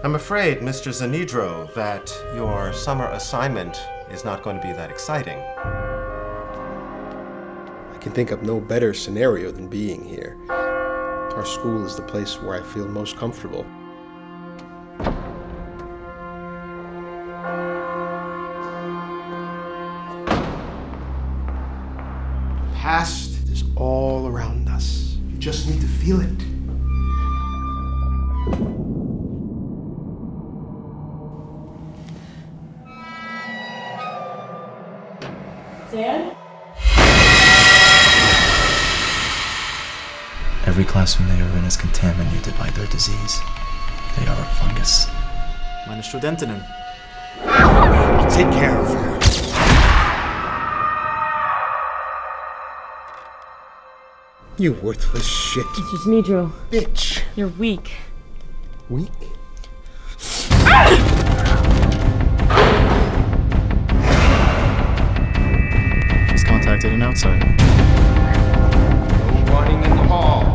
I'm afraid, Mr. Zanidro, that your summer assignment is not going to be that exciting. I can think of no better scenario than being here. Our school is the place where I feel most comfortable. The past is all around us. You just need to feel it. Dan? Every classroom they are in is contaminated by their disease. They are a fungus. Meine Studentinnen. I'll take care of her. You worthless shit. Mr. Zanidro, Bitch. you're weak. Weak? She's contacted an outsider. No running in the hall.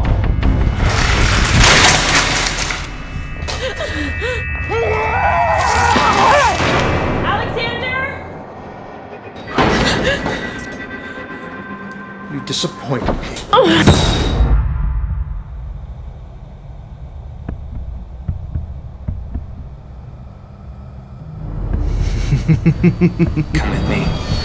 Alexander! You disappoint me. Come with me.